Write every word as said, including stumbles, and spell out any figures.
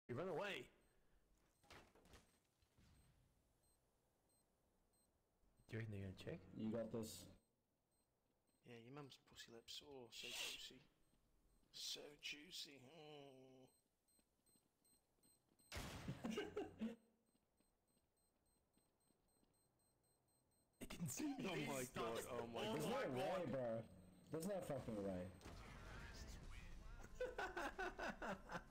You run away. Do you reckon they're gonna check? You got this. Yeah, your mum's pussy lips. Oh, so juicy. So juicy. Oh. They didn't see me. Oh my god, oh my There's god. no way, bro. There's no fucking way.